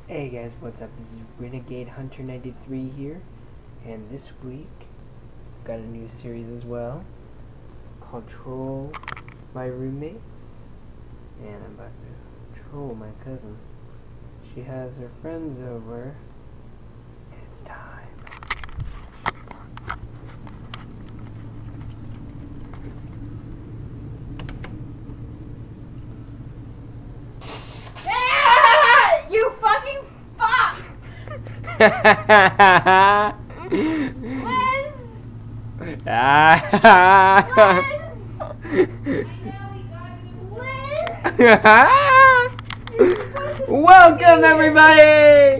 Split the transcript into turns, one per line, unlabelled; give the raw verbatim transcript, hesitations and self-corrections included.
Hey guys, what's up? This is Renegade Hunter ninety-three here, and this week got a new series as well called Troll My Roommates, and I'm about to troll my cousin. She has her friends over, and it's time.
You fucking fuck! Liz! Liz!
Welcome everybody!